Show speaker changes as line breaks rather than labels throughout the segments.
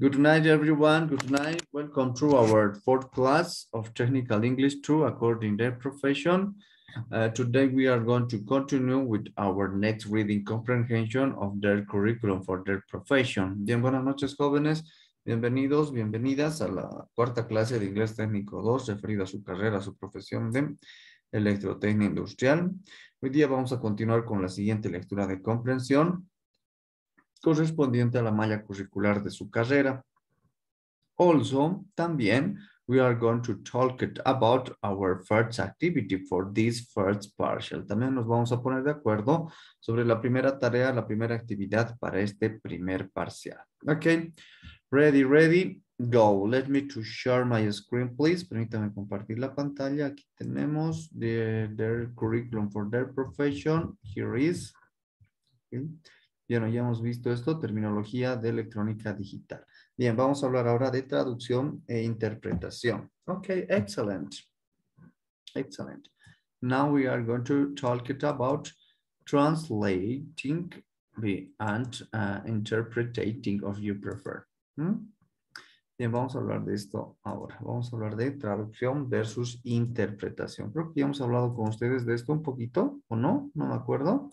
Good night, everyone. Good night. Welcome to our fourth class of Technical English 2 according to their profession. Today we are going to continue with our next reading comprehension of their curriculum for their profession. Bien, buenas noches, jóvenes. Bienvenidos, bienvenidas a la cuarta clase de Inglés Técnico 2 referido a su carrera, a su profesión de electrotecnia industrial. Hoy día vamos a continuar con la siguiente lectura de comprensión correspondiente a la malla curricular de su carrera. Also, también, we are going to talk about our first activity for this first partial. También nos vamos a poner de acuerdo sobre la primera tarea, la primera actividad para este primer parcial. Ok, ready, go. Let me to share my screen, please. Permítame compartir la pantalla. Aquí tenemos their curriculum for their profession. Here is. Okay. Bien, ya hemos visto esto, terminología de electrónica digital. Bien, vamos a hablar ahora de traducción e interpretación. Ok, excellent. Excellent. Now we are going to talk about translating and interpreting if you prefer. Bien, vamos a hablar de esto ahora. Vamos a hablar de traducción versus interpretación. Creo que ya hemos hablado con ustedes de esto un poquito, ¿o no? No me acuerdo.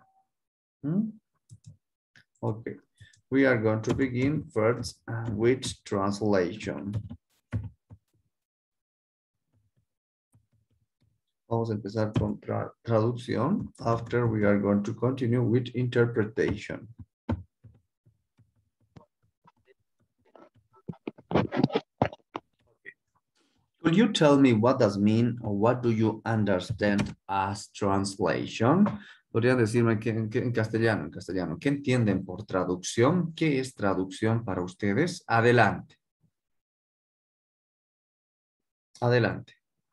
Okay, we are going to begin first with translation. Vamos a empezar con traducción. After we are going to continue with interpretation. Okay. Could you tell me what does mean or what do you understand as translation? Podrían decirme que en castellano, ¿qué entienden por traducción? ¿Qué es traducción para ustedes? Adelante. Adelante.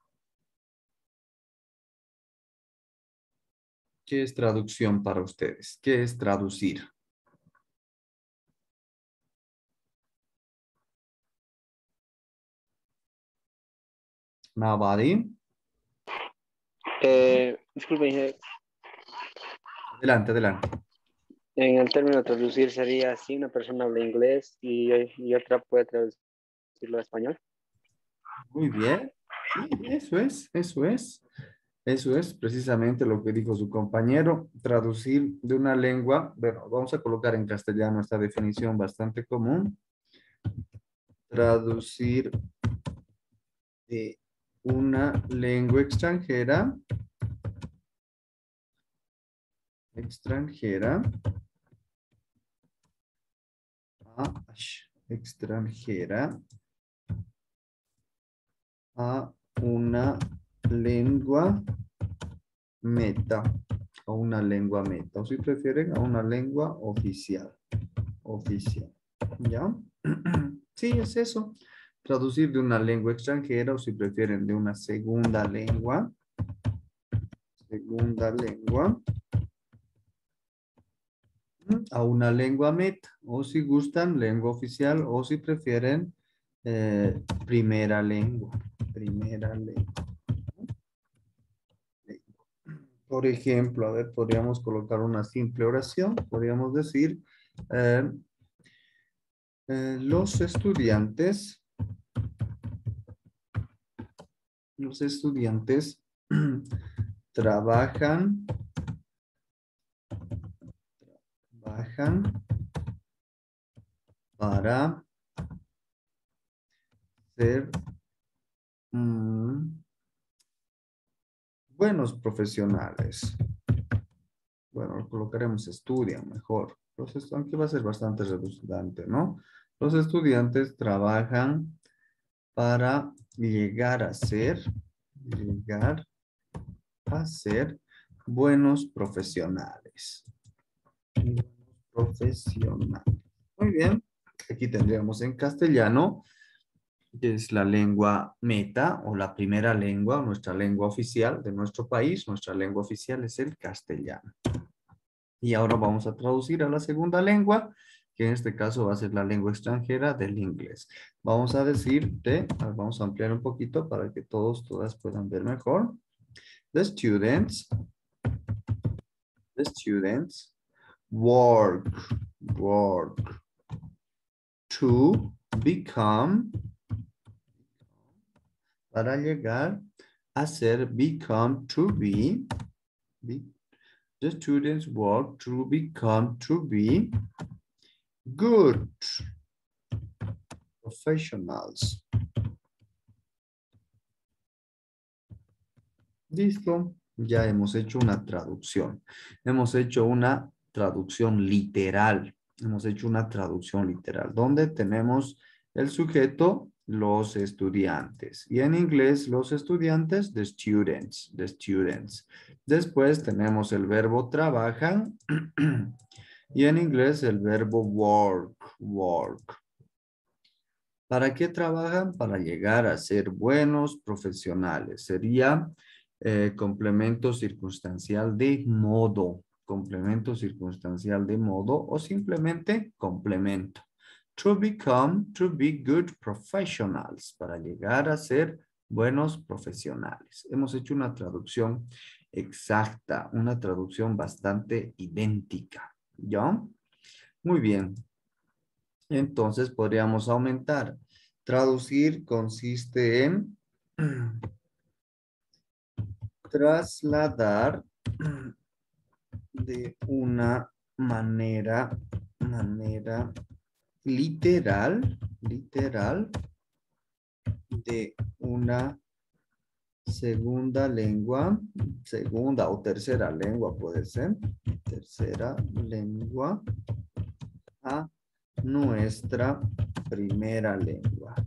¿Qué es traducción para ustedes? ¿Qué es traducir? Nobody.
Disculpe,
Adelante, adelante.
en el término traducir sería si una persona habla inglés y otra puede traducirlo a español.
Muy bien. Sí, eso es precisamente lo que dijo su compañero. Traducir de una lengua, bueno, vamos a colocar en castellano esta definición bastante común. Traducir de una lengua extranjera a una lengua meta, o si prefieren a una lengua oficial, ¿ya? Sí, es eso, traducir de una lengua extranjera o si prefieren de una segunda lengua, a una lengua meta, o si gustan, lengua oficial, o si prefieren, primera lengua. Por ejemplo, a ver, podríamos colocar una simple oración, podríamos decir, los estudiantes trabajan para ser buenos profesionales. Bueno, colocaremos estudian mejor. Aunque va a ser bastante redundante, ¿no? Los estudiantes trabajan para llegar a ser buenos profesionales. Muy bien. Aquí tendríamos en castellano, que es la lengua meta o la primera lengua, nuestra lengua oficial de nuestro país. Nuestra lengua oficial es el castellano. Y ahora vamos a traducir a la segunda lengua, que en este caso va a ser la lengua extranjera del inglés. Vamos a decir vamos a ampliar un poquito para que todas puedan ver mejor. The students work to become, para llegar a ser, become, to be, the students work to become, to be good professionals. Listo, ya hemos hecho una traducción. Hemos hecho una traducción literal. Hemos hecho una traducción literal, donde tenemos el sujeto, los estudiantes. Y en inglés, los estudiantes, the students, the students. Después tenemos el verbo trabajan. Y en inglés, el verbo work, work. ¿Para qué trabajan? Para llegar a ser buenos profesionales. Sería complemento circunstancial de modo. Complemento circunstancial de modo o simplemente complemento. To become, to be good professionals. Para llegar a ser buenos profesionales. Hemos hecho una traducción exacta, una traducción bastante idéntica. ¿Ya? Muy bien. Entonces podríamos aumentar. Traducir consiste en trasladar de una manera literal de una segunda lengua, segunda o tercera lengua puede ser, tercera lengua a nuestra primera lengua,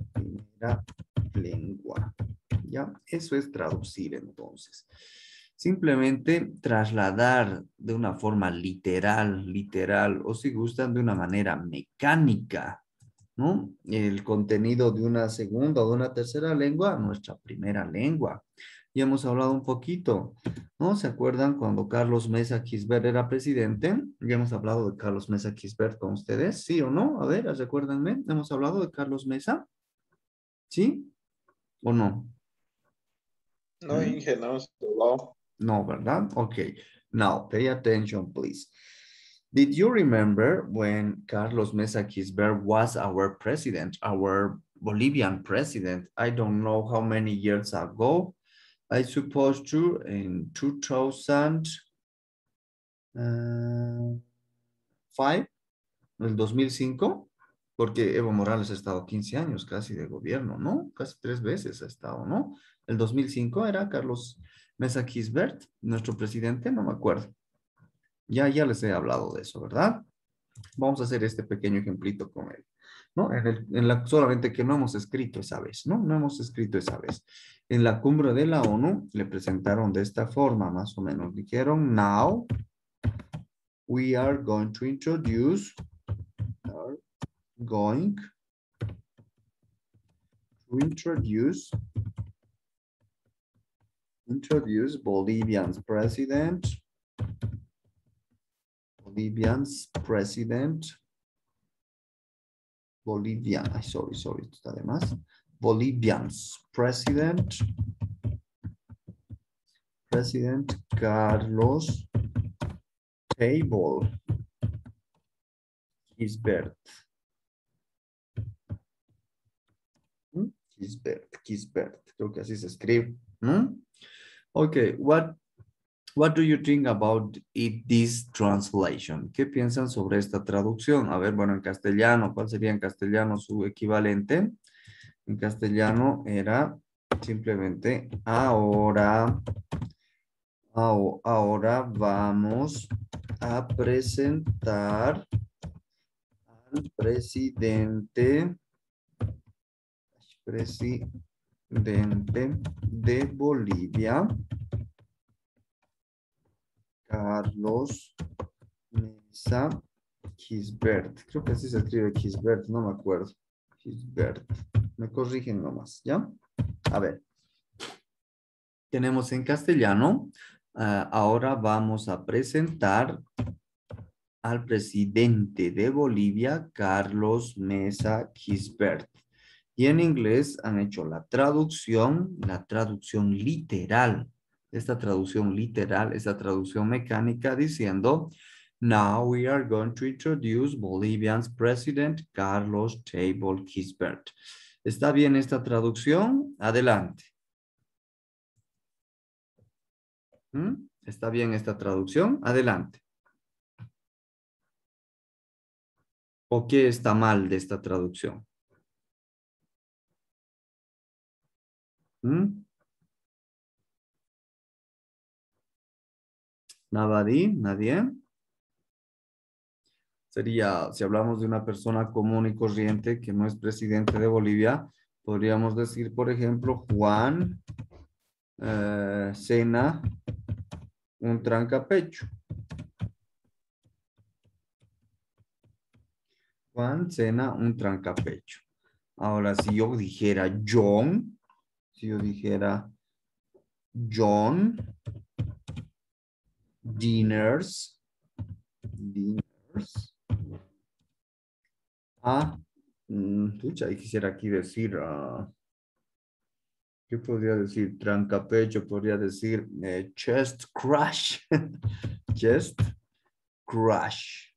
¿ya? Eso es traducir entonces. Simplemente trasladar de una forma literal, o si gustan de una manera mecánica, ¿no? El contenido de una segunda o de una tercera lengua a nuestra primera lengua. Ya hemos hablado un poquito, ¿no? ¿Se acuerdan cuando Carlos Mesa Quisbert era presidente? Ya hemos hablado de Carlos Mesa Quisbert con ustedes, ¿sí o no? A ver, recuérdenme, ¿hemos hablado de Carlos Mesa? ¿Sí o no?
No, Inge, no, wow.
No, ¿verdad? Okay. Now, pay attention, please. Did you remember when Carlos Mesa Quisbert was our president, our Bolivian president? I don't know how many years ago. I suppose to in 2005, el 2005, porque Evo Morales ha estado 15 años casi de gobierno, ¿no? Casi 3 veces ha estado, ¿no? El 2005 era Carlos Mesa Quisbert, nuestro presidente, no me acuerdo. Ya les he hablado de eso, ¿verdad? Vamos a hacer este pequeño ejemplito con él, ¿no? Solamente que no hemos escrito esa vez, ¿no? No hemos escrito esa vez. En la cumbre de la ONU le presentaron de esta forma, más o menos. Dijeron, now we are going to introduce, introduce Bolivia's president, sorry, está de más. Bolivia's president Carlos Table Quisbert. Quisbert, creo que así se escribe. Okay, what do you think about this translation? ¿Qué piensan sobre esta traducción? A ver, bueno, en castellano, ¿cuál sería en castellano su equivalente? En castellano era simplemente ahora vamos a presentar al presidente de Bolivia, Carlos Mesa Quisbert. Creo que así se escribe Quisbert, no me acuerdo. Quisbert. Me corrigen nomás, ¿ya? A ver. Tenemos en castellano. Ahora vamos a presentar al presidente de Bolivia, Carlos Mesa Quisbert. Y en inglés han hecho la traducción literal. Esta traducción literal, esta traducción mecánica diciendo, Now we are going to introduce Bolivia's President Carlos Table Gisbert. ¿Está bien esta traducción? Adelante. ¿Está bien esta traducción? Adelante. ¿O qué está mal de esta traducción? ¿Nadie? ¿Nadie? Sería, si hablamos de una persona común y corriente que no es presidente de Bolivia, podríamos decir, por ejemplo, Juan cena un trancapecho. Juan cena un trancapecho. Ahora, si yo dijera John, dinners. Pucha, quisiera aquí decir, ¿qué podría decir? Trancapecho, podría decir chest crush. Chest crush.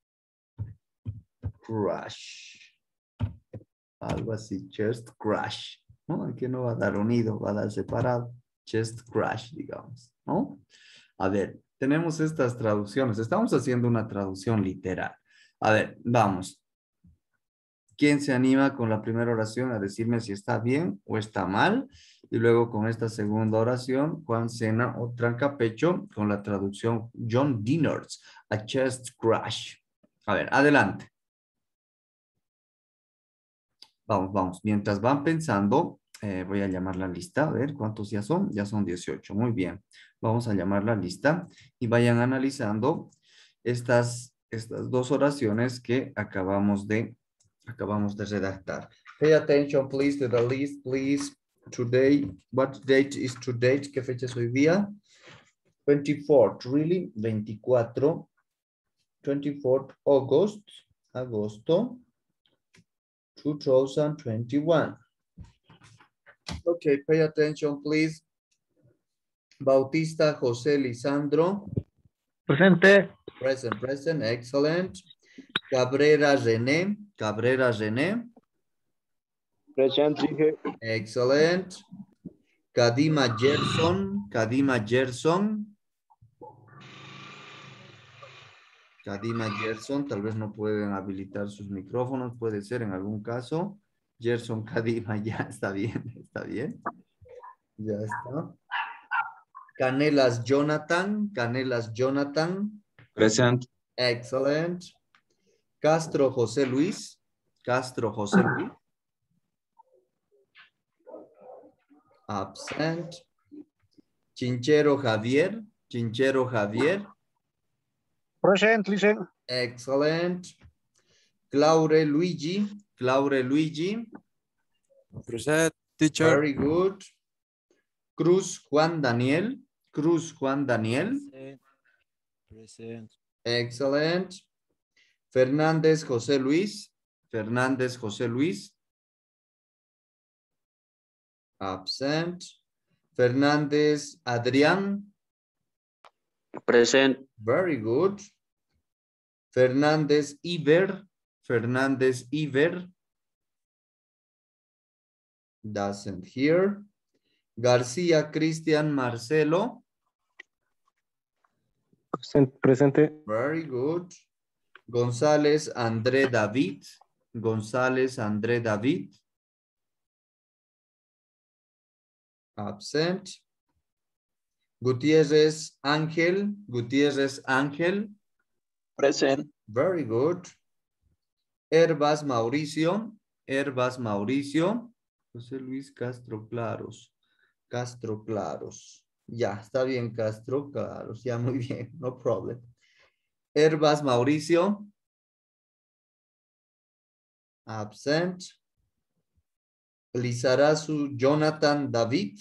Crush. Algo así, chest crush. ¿No? Aquí no va a dar unido, va a dar separado. Chest crush, digamos, ¿no? A ver, tenemos estas traducciones. Estamos haciendo una traducción literal. A ver, vamos. ¿Quién se anima con la primera oración a decirme si está bien o está mal? Y luego con esta segunda oración, Juan cena o trancapecho con la traducción John Dinners, a chest crush. A ver, adelante. Vamos, vamos. Mientras van pensando, voy a llamar la lista. A ver, ¿cuántos ya son? Ya son 18. Muy bien. Vamos a llamar la lista y vayan analizando estas dos oraciones que acabamos de redactar. Pay attention, please, to the list, please. Today, what date is today? ¿Qué fecha es hoy día? 24th, really? 24. 24th August, agosto. 2021. Okay, pay attention, please. Bautista José Lisandro.
Presente.
Present, present, excellent. Cabrera René.
Presente.
Excellent. Kadima Gerson. Tal vez no pueden habilitar sus micrófonos, puede ser en algún caso. Gerson Kadima, ya está bien, Ya está. Canelas Jonathan.
Present.
Excellent. Castro José Luis. Absent. Chinchero Javier.
Present, listen.
Excellent. Claure Luigi.
Present, teacher.
Very good. Cruz Juan Daniel.
Present.
Excellent. Fernández José Luis. Absent. Fernández Adrián.
Present.
Very good. Fernández Iber. Doesn't hear. García Cristian Marcelo.
Presente.
Very good. González André David. Absent. Gutiérrez Ángel.
Present.
Very good. Herbas Mauricio. José Luis Castro Claros. Ya, está bien, Castro Claros. Ya, muy bien. No problem. Herbas Mauricio. Absent. Lizarazu Jonathan David.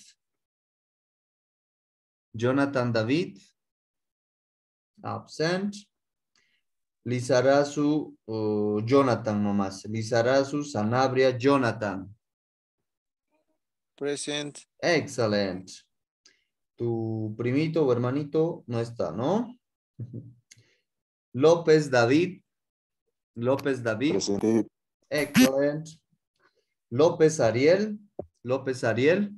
Absent. Lizarazu Jonathan nomás. Lizarazu Sanabria Jonathan.
Present.
Excellent. Tu primito o hermanito no está, ¿no? López David. López David.
Presente.
Excellent. López Ariel. López Ariel.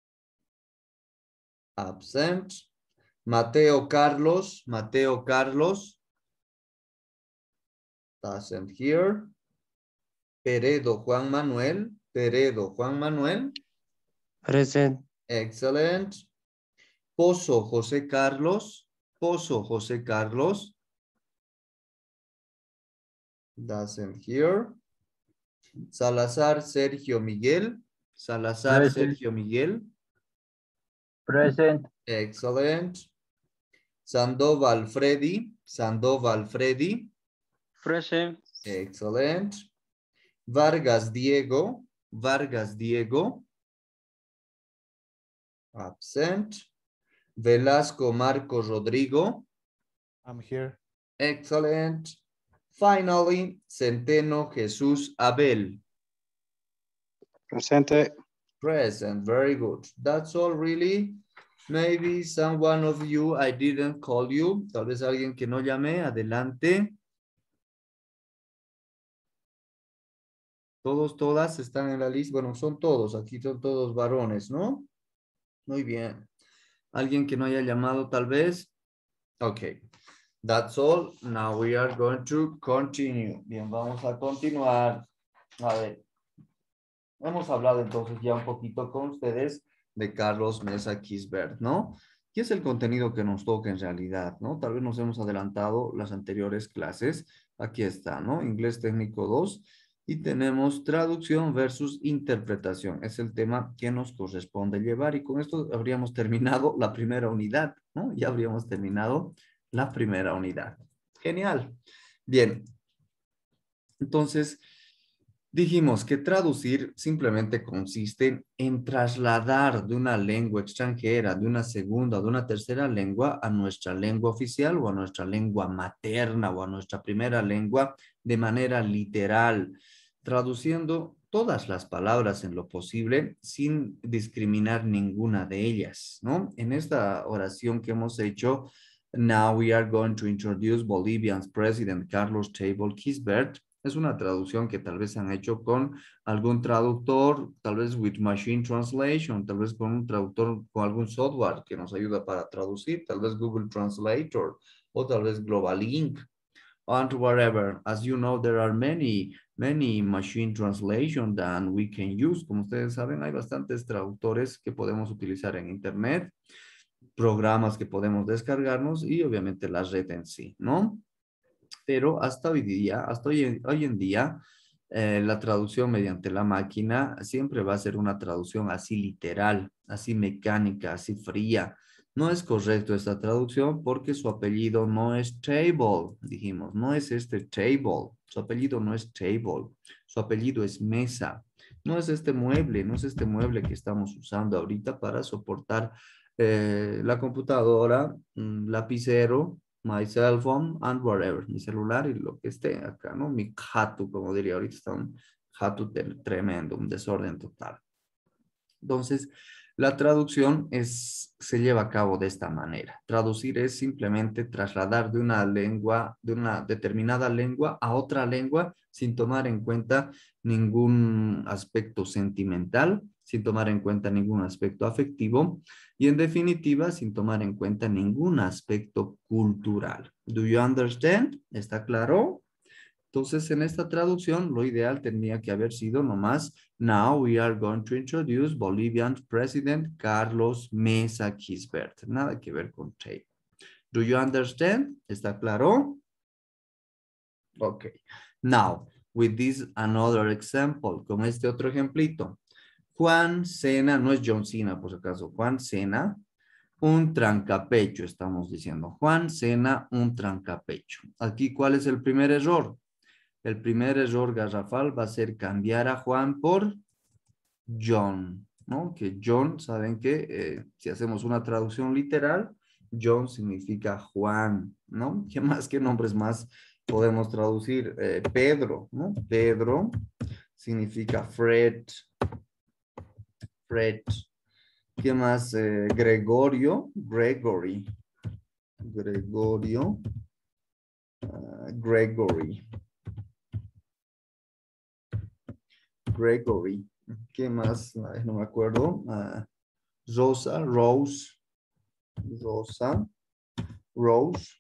Absent. Mateo Carlos. Mateo Carlos. Doesn't here. Peredo Juan Manuel. Peredo Juan Manuel.
Present.
Excellent. Pozo José Carlos. Pozo José Carlos. Doesn't here. Salazar Sergio Miguel. Salazar
Present.
Sergio Miguel.
Present.
Excellent. Sandoval Freddy. Sandoval Freddy.
Present.
Excellent. Vargas Diego. Vargas Diego. Absent. Velasco Marco Rodrigo.
I'm here.
Excellent. Finally, Centeno Jesús Abel.
Presente.
Present. Very good. That's all really. Maybe someone of you I didn't call you. Tal vez alguien que no llamé. Adelante. Todos, todas están en la lista. Bueno, son todos. Aquí son todos varones, ¿no? Muy bien. ¿Alguien que no haya llamado tal vez? Ok. That's all. Now we are going to continue. Bien, vamos a continuar. A ver. Hemos hablado entonces ya un poquito con ustedes de Carlos Mesa Kisbert, ¿no? ¿Qué es el contenido que nos toca en realidad, no? Tal vez nos hemos adelantado las anteriores clases. Aquí está, ¿no? Inglés técnico 2. Y tenemos traducción versus interpretación. Es el tema que nos corresponde llevar. Y con esto habríamos terminado la primera unidad, ¿no? Ya habríamos terminado la primera unidad. Genial. Bien. Entonces, dijimos que traducir simplemente consiste en trasladar de una lengua extranjera, de una segunda o de una tercera lengua a nuestra lengua oficial o a nuestra lengua materna o a nuestra primera lengua de manera literal, traduciendo todas las palabras en lo posible sin discriminar ninguna de ellas, ¿no? En esta oración que hemos hecho, now we are going to introduce Bolivia's President Carlos Table Kisbert. Es una traducción que tal vez han hecho con algún traductor, tal vez with machine translation, tal vez con un traductor, con algún software que nos ayuda para traducir, tal vez Google Translator o tal vez Global-Ink and whatever. As you know, there are many machine translation that we can use. Como ustedes saben, hay bastantes traductores que podemos utilizar en Internet, programas que podemos descargarnos y obviamente la red en sí, ¿no? Pero hasta hoy en día, la traducción mediante la máquina siempre va a ser una traducción así literal, así mecánica, así fría. No es correcto esta traducción porque su apellido no es Table, dijimos, no es este Table. Su apellido no es Table, su apellido es Mesa. No es este mueble, no es este mueble que estamos usando ahorita para soportar la computadora, lapicero, my cell phone and whatever, mi celular y lo que esté acá, ¿no? Mi jato, como diría ahorita, está un jato tremendo, un desorden total. Entonces, la traducción se lleva a cabo de esta manera. Traducir es simplemente trasladar de una lengua, de una determinada lengua a otra lengua sin tomar en cuenta ningún aspecto sentimental, sin tomar en cuenta ningún aspecto afectivo y en definitiva sin tomar en cuenta ningún aspecto cultural. Do you understand? ¿Está claro? Entonces, en esta traducción, lo ideal tendría que haber sido nomás, now we are going to introduce Bolivian President Carlos Mesa Kisbert. Nada que ver con Table. Do you understand? ¿Está claro? Okay. Now, with this another example, con este otro ejemplito. Juan Cena, no es John Cena por si acaso, Juan Cena, un trancapecho, estamos diciendo. Juan Cena, un trancapecho. Aquí, ¿cuál es el primer error? El primer error garrafal va a ser cambiar a Juan por John, ¿no? Que John, saben que si hacemos una traducción literal, John significa Juan, ¿no? ¿Qué más, qué nombres más podemos traducir? Pedro, ¿no? Pedro significa Fred. Fred. ¿Qué más? Gregorio, Gregory. Gregorio Gregory. Gregory. ¿Qué más? Ay, no me acuerdo. Rosa, Rose. Rosa, Rose.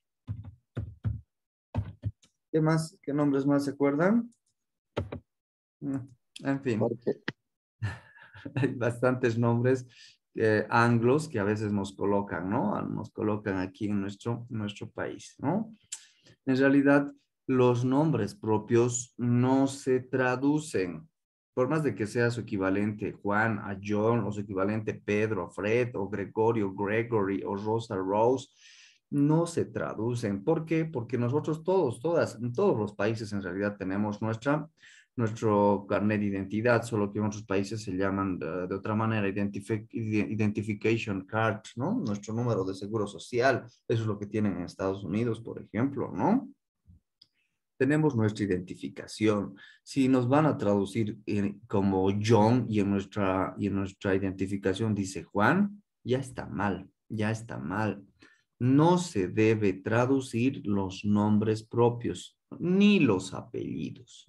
¿Qué más? ¿Qué nombres más se acuerdan? En fin.
Jorge.
Hay bastantes nombres anglos que a veces nos colocan, ¿no? Nos colocan aquí en nuestro país, ¿no? En realidad, los nombres propios no se traducen. Por más de que sea su equivalente Juan a John, o su equivalente Pedro a Fred, o Gregorio, Gregory, o Rosa, Rose, no se traducen. ¿Por qué? Porque nosotros en todos los países en realidad tenemos nuestro carnet de identidad, solo que en otros países se llaman de otra manera, identification card, ¿no? Nuestro número de seguro social, eso es lo que tienen en Estados Unidos, por ejemplo, ¿no? Tenemos nuestra identificación. Si nos van a traducir como John y en nuestra identificación dice Juan, ya está mal, ya está mal. No se debe traducir los nombres propios, ni los apellidos,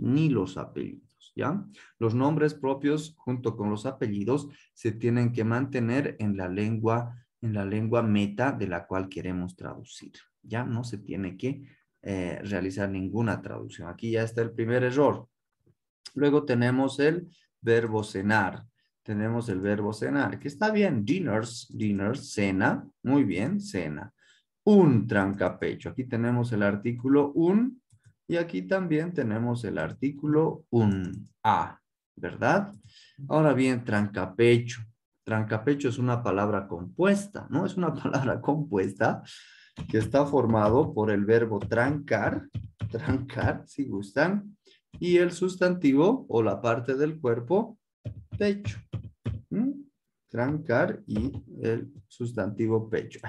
¿ya? Los nombres propios junto con los apellidos se tienen que mantener en la lengua meta de la cual queremos traducir, ¿ya? No se tiene que realizar ninguna traducción. Aquí ya está el primer error. Luego tenemos el verbo cenar. Tenemos el verbo cenar, que está bien. Dinners, cena. Muy bien, cena. Un trancapecho. Aquí tenemos el artículo un y aquí también tenemos el artículo un. A, ¿verdad? Ahora bien, trancapecho. Trancapecho es una palabra compuesta, ¿no? Es una palabra compuesta que está formado por el verbo trancar, si gustan, y el sustantivo o la parte del cuerpo, pecho. Trancar y el sustantivo pecho.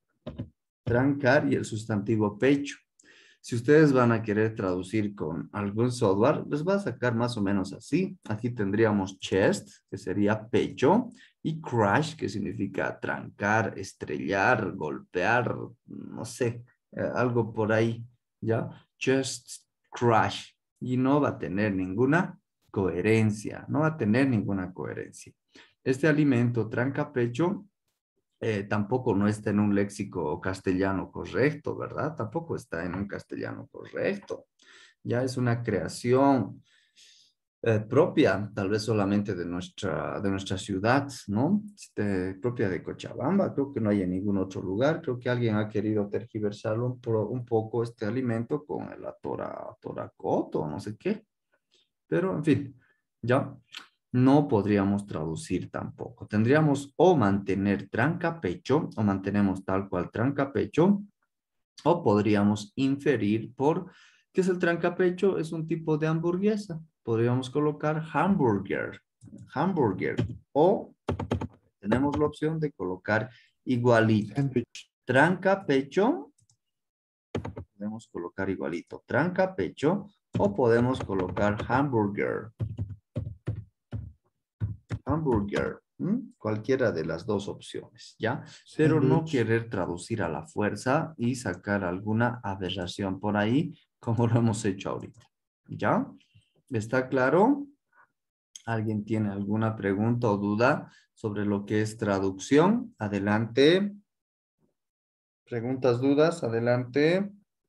Trancar y el sustantivo pecho. Si ustedes van a querer traducir con algún software, les va a sacar más o menos así. Aquí tendríamos chest, que sería pecho, y crash, que significa trancar, estrellar, golpear, no sé, algo por ahí, ¿ya? Chest crash. Y no va a tener ninguna coherencia, no va a tener ninguna coherencia. Este alimento trancapecho tampoco no está en un léxico castellano correcto, ¿verdad? Tampoco está en un castellano correcto. Ya es una creación propia, tal vez solamente de nuestra ciudad, ¿no? Propia de Cochabamba, creo que no hay en ningún otro lugar. Creo que alguien ha querido tergiversarlo un poco este alimento con el atoracoto, no sé qué. Pero, en fin, ya no podríamos traducir tampoco. Tendríamos o mantener trancapecho, o mantenemos tal cual trancapecho, o podríamos inferir por, ¿qué es el trancapecho? Es un tipo de hamburguesa. Podríamos colocar hamburger, o tenemos la opción de colocar igualito. Trancapecho, podemos colocar igualito, trancapecho, o podemos colocar hamburger. Cualquiera de las dos opciones, ¿ya? Pero no querer traducir a la fuerza y sacar alguna aberración por ahí, como lo hemos hecho ahorita, ¿ya? ¿Está claro? ¿Alguien tiene alguna pregunta o duda sobre lo que es traducción? Adelante. ¿Preguntas, dudas? Adelante.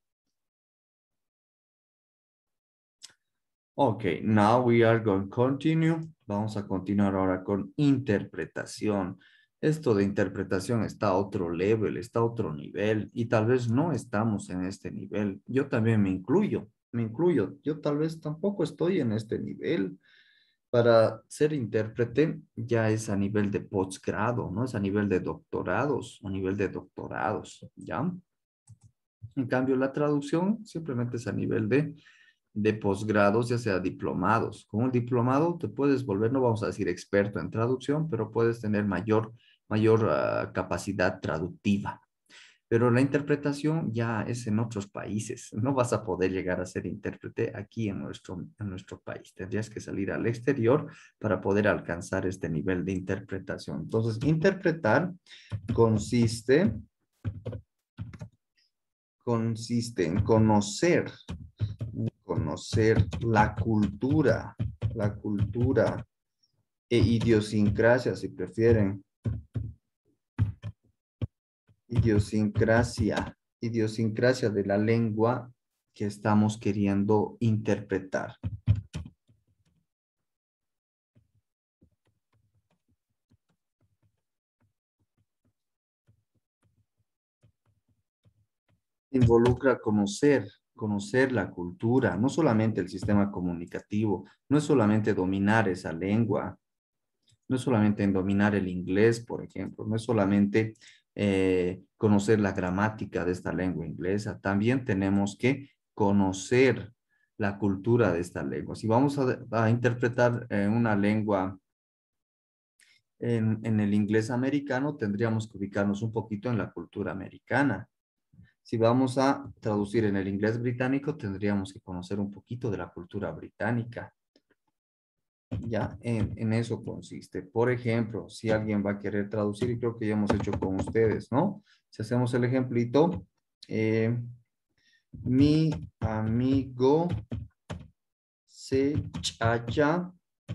Ok, now we are going to continue. Vamos a continuar ahora con interpretación. Esto de interpretación está a otro level, está a otro nivel y tal vez no estamos en este nivel. Yo también me incluyo. Yo tal vez tampoco estoy en este nivel. Para ser intérprete ya es a nivel de posgrado, ¿no? Es a nivel de doctorados, ¿ya? En cambio, la traducción simplemente es a nivel de posgrados, ya sea diplomados. Con un diplomado te puedes volver, no vamos a decir experto en traducción, pero puedes tener mayor capacidad traductiva. Pero la interpretación ya es en otros países. No vas a poder llegar a ser intérprete aquí en nuestro país. Tendrías que salir al exterior para poder alcanzar este nivel de interpretación. Entonces, interpretar consiste consiste en conocer la cultura e idiosincrasia, si prefieren. Idiosincrasia de la lengua que estamos queriendo interpretar. Involucra conocer la cultura, no solamente el sistema comunicativo, no es solamente dominar esa lengua, no es solamente en dominar el inglés, por ejemplo, no es solamente conocer la gramática de esta lengua inglesa, también tenemos que conocer la cultura de esta lengua. Si vamos a interpretar una lengua en el inglés americano, tendríamos que ubicarnos un poquito en la cultura americana. Si vamos a traducir en el inglés británico, tendríamos que conocer un poquito de la cultura británica. Ya, en eso consiste. Por ejemplo, si alguien va a querer traducir, y creo que ya hemos hecho con ustedes, ¿no? Si hacemos el ejemplito, mi amigo se chacha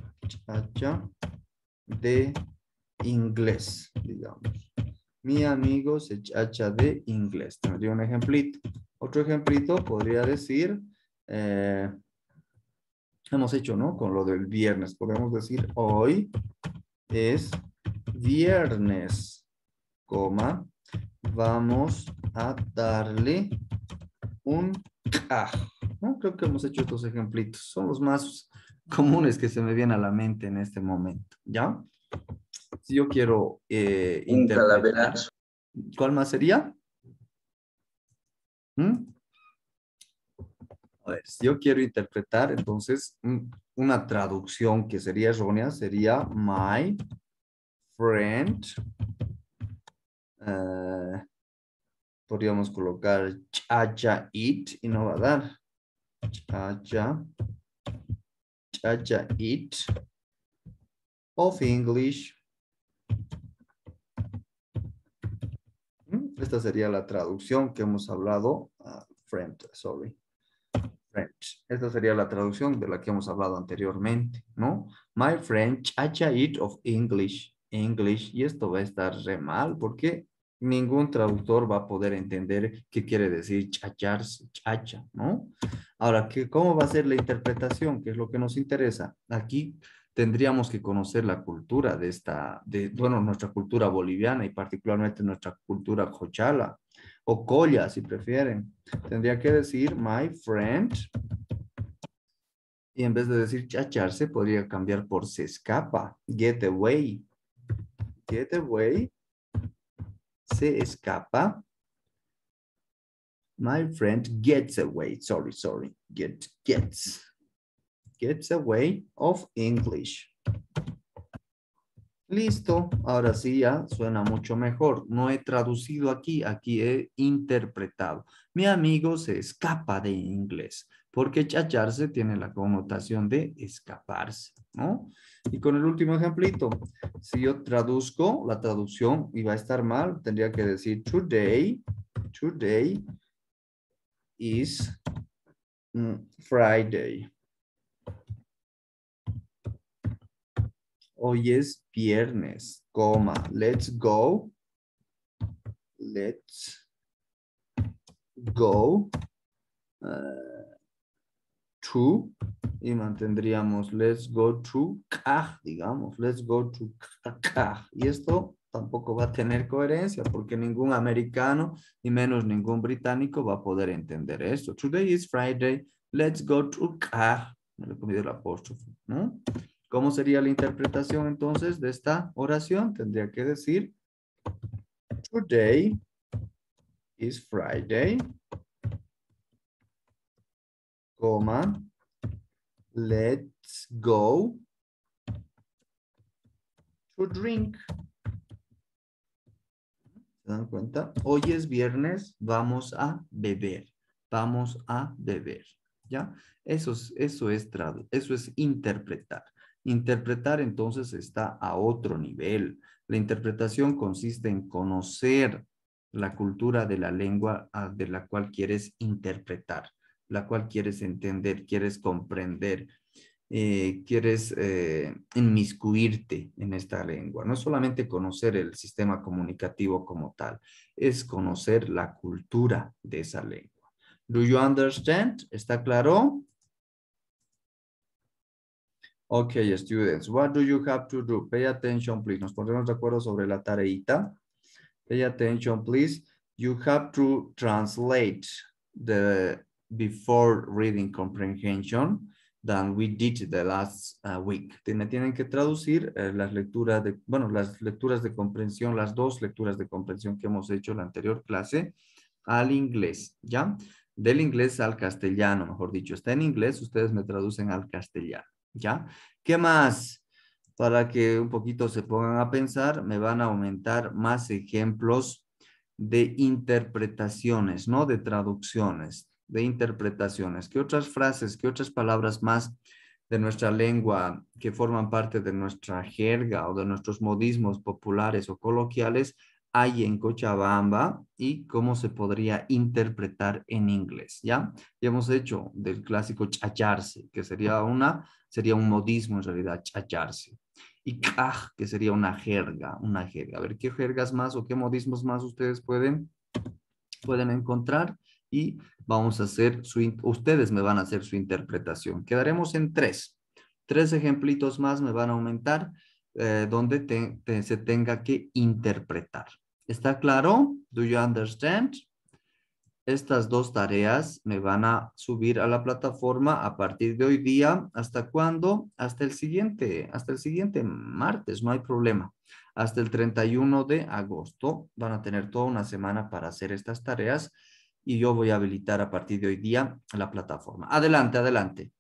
de inglés, digamos. Mi amigo se chacha de inglés. Tendría un ejemplito. Otro ejemplito podría decir, hemos hecho, ¿no? Con lo del viernes. Podemos decir, hoy es viernes, coma, vamos a darle un caj. ¿No? Creo que hemos hecho estos ejemplitos. Son los más comunes que se me vienen a la mente en este momento, ¿ya? Si yo quiero interpretar, ¿cuál más sería? A ver, si yo quiero interpretar, entonces una traducción que sería errónea sería my friend. Podríamos colocar chacha it y no va a dar. Chacha it of English. Esta sería la traducción que hemos hablado. Friend, sorry. French. Esta sería la traducción de la que hemos hablado anteriormente, ¿no? My friend chacha it of English. English. Y esto va a estar re mal porque ningún traductor va a poder entender qué quiere decir chacharse, chacha, ¿no? Ahora, ¿cómo va a ser la interpretación? ¿Qué es lo que nos interesa? Aquí tendríamos que conocer la cultura bueno, nuestra cultura boliviana y particularmente nuestra cultura cochala o colla, si prefieren. Tendría que decir my friend y en vez de decir chacharse, podría cambiar por se escapa, get away. Get away, se escapa. My friend gets away, sorry, gets away of English. Listo, ahora sí ya suena mucho mejor. No he traducido aquí he interpretado. Mi amigo se escapa de inglés, porque chacharse tiene la connotación de escaparse, ¿no? Y con el último ejemplito, si yo traduzco, la traducción iba a estar mal, tendría que decir today is Friday. Hoy es viernes, coma, let's go to, y mantendríamos let's go to kaj, digamos, let's go to kaj. Y esto tampoco va a tener coherencia porque ningún americano y menos ningún británico va a poder entender esto. Today is Friday, let's go to kaj. Me lo he comido el apóstrofe, ¿no? ¿Cómo sería la interpretación entonces de esta oración? Tendría que decir, today is Friday, coma, let's go to drink. ¿Se dan cuenta? Hoy es viernes, vamos a beber. Vamos a beber. ¿Ya? Eso es interpretar. Interpretar entonces está a otro nivel. La interpretación consiste en conocer la cultura de la lengua de la cual quieres interpretar, la cual quieres entender, quieres comprender, quieres inmiscuirte en esta lengua. No es solamente conocer el sistema comunicativo como tal, es conocer la cultura de esa lengua. Do you understand? ¿Está claro? Okay, students, what do you have to do? Pay attention, please. Nos ponemos de acuerdo sobre la tareita. Pay attention, please. You have to translate the before reading comprehension than we did the last week. Tienen que traducir las lecturas de, bueno, las lecturas de comprensión, las dos lecturas de comprensión que hemos hecho en la anterior clase al inglés, ¿ya? Del inglés al castellano, mejor dicho. Está en inglés, ustedes me traducen al castellano, ¿ya? ¿Qué más? Para que un poquito se pongan a pensar, me van a aumentar más ejemplos de interpretaciones, no de traducciones, de interpretaciones. ¿Qué otras frases, qué otras palabras más de nuestra lengua que forman parte de nuestra jerga o de nuestros modismos populares o coloquiales hay en Cochabamba y cómo se podría interpretar en inglés? ¿Ya? Ya hemos hecho del clásico chacharse, que sería un modismo en realidad, chacharse. Y kaj, que sería una jerga, A ver, ¿qué jergas más o qué modismos más ustedes pueden encontrar? Y vamos a hacer ustedes me van a hacer su interpretación. Quedaremos en 3. 3 ejemplitos más me van a aumentar donde se tenga que interpretar. ¿Está claro? Do you understand? Estas 2 tareas me van a subir a la plataforma a partir de hoy día. ¿Hasta cuándo? Hasta el siguiente martes, no hay problema. Hasta el 31 de agosto van a tener toda una semana para hacer estas tareas y yo voy a habilitar a partir de hoy día la plataforma. Adelante, adelante.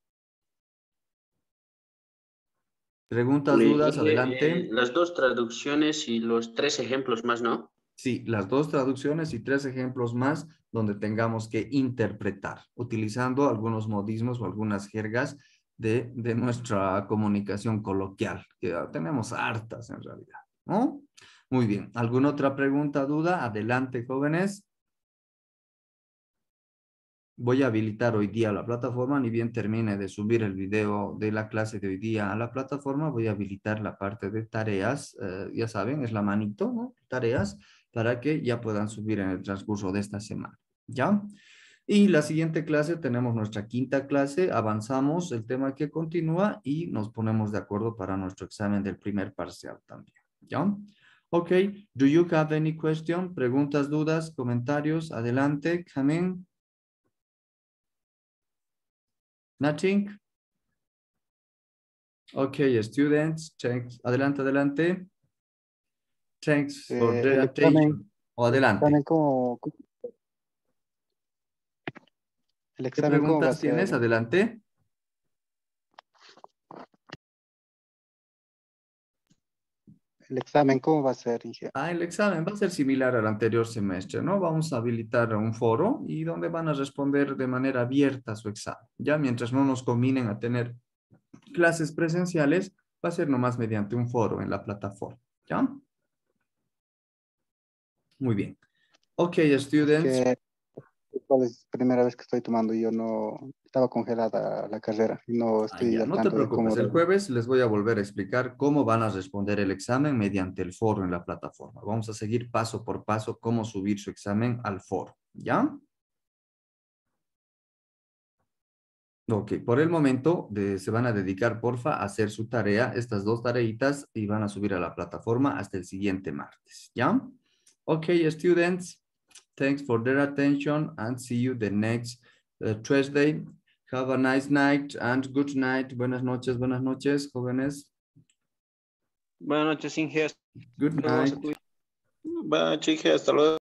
Preguntas, dudas, adelante.
Las 2 traducciones y los 3 ejemplos más, ¿no?
Sí, las 2 traducciones y 3 ejemplos más donde tengamos que interpretar, utilizando algunos modismos o algunas jergas de nuestra comunicación coloquial, que tenemos hartas en realidad, ¿no? Muy bien. ¿Alguna otra pregunta, duda? Adelante, jóvenes. Voy a habilitar hoy día la plataforma, ni bien termine de subir el video de la clase de hoy día a la plataforma, voy a habilitar la parte de tareas, ya saben, es la manito, ¿no? Tareas, para que ya puedan subir en el transcurso de esta semana, ¿ya? Y la siguiente clase, tenemos nuestra 5ª clase, avanzamos el tema que continúa y nos ponemos de acuerdo para nuestro examen del primer parcial también, ¿ya? Ok, do you have any question? Preguntas, dudas, comentarios, adelante, come in. Nothing? Okay, students, thanks. Adelante, adelante. Thanks for the attention. O adelante.
El
¿Qué
examen, ¿cómo va a
preguntas tienes?
ser?
Adelante.
El examen, ¿cómo va a ser, Inge?
El examen va a ser similar al anterior semestre, ¿no? Vamos a habilitar un foro y donde van a responder de manera abierta su examen. Ya mientras no nos combinen a tener clases presenciales, va a ser nomás mediante un foro en la plataforma, ¿ya? Muy bien. Ok, students.
Es la primera vez que estoy tomando, yo no estaba congelada la carrera y no estoy
Ya,
al
no te
tanto de
preocupes,
cómo.
el jueves les voy a volver a explicar cómo van a responder el examen mediante el foro en la plataforma. Vamos a seguir paso por paso cómo subir su examen al foro, ¿ya? Ok, por el momento se van a dedicar, porfa, a hacer su tarea, estas 2 tareitas, y van a subir a la plataforma hasta el siguiente martes, ¿ya? Ok, students, thanks for their attention and see you the next Tuesday. Have a nice night and good night. Buenas noches, jóvenes.
Buenas noches, Inge.
Good night.
Buenas noches, hasta luego.